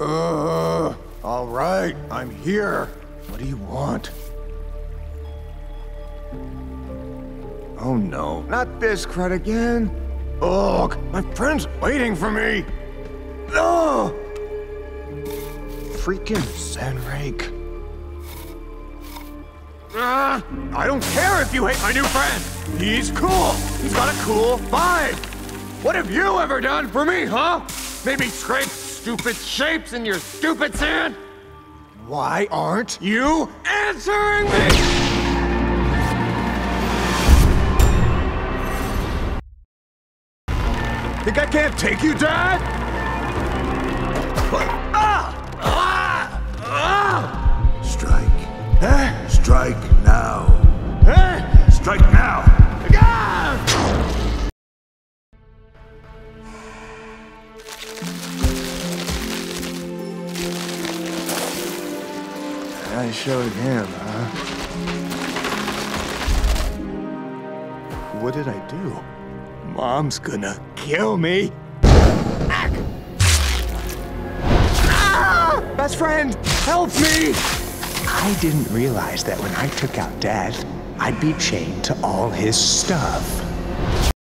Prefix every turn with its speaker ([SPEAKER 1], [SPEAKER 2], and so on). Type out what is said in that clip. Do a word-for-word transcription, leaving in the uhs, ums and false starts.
[SPEAKER 1] Uh, all right, I'm here. What do you want? Oh no, not this crud again. Ugh, my friend's waiting for me. Ugh! Freaking Zenrake. Ah, I don't care if you hate my new friend. He's cool. He's got a cool vibe. What have you ever done for me, huh? Maybe scrape stupid shapes in your stupid sand? Why aren't you answering me? Think I can't take you, Dad? Ah! Ah! Ah!
[SPEAKER 2] Strike.
[SPEAKER 1] Eh?
[SPEAKER 2] Strike now.
[SPEAKER 1] Eh?
[SPEAKER 2] Strike now.
[SPEAKER 1] Ah! I showed him, huh? What did I do? Mom's gonna kill me. Ah! Best friend, help me!
[SPEAKER 3] I didn't realize that when I took out Dad, I'd be chained to all his stuff.